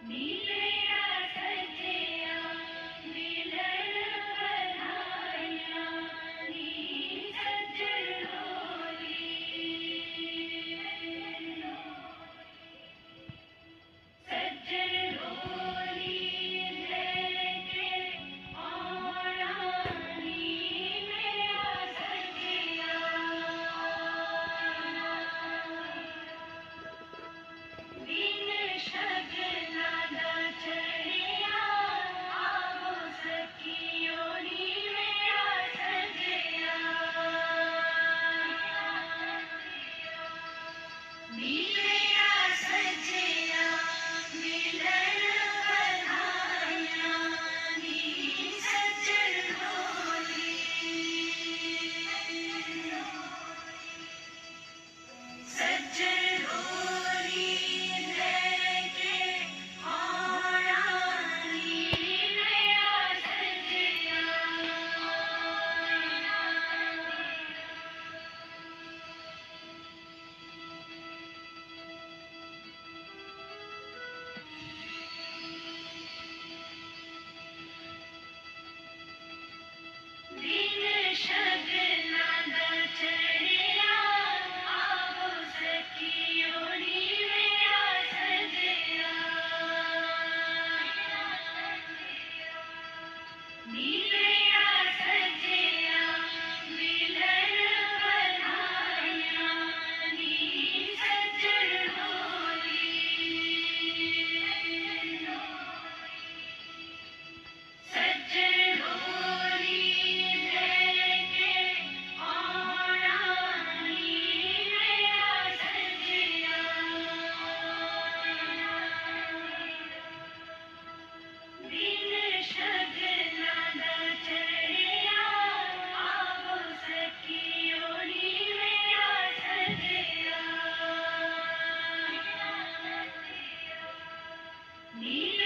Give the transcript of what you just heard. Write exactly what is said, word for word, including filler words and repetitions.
नीलेरा सजया मिलन बधाइया नी सजनोरी सजनोरी लेके आना नी मेरा सजया दिन शगना दा चढ़िया आवो सखियो नी मेरा सजया नी मेरा सजया मिलन बधाइया नी सजनोरी सजनोरी लेके आना नी मेरा सजया दिन शगना दा चढ़िया आवो सखियो नी मेरा सजया नी मेरा सजया मिलन बधाइया नी सजनोरी सजनोरी लेके आना नी मेरा सजया दिन शगना दा चढ़िया आवो सखियो नी मेरा सजया नी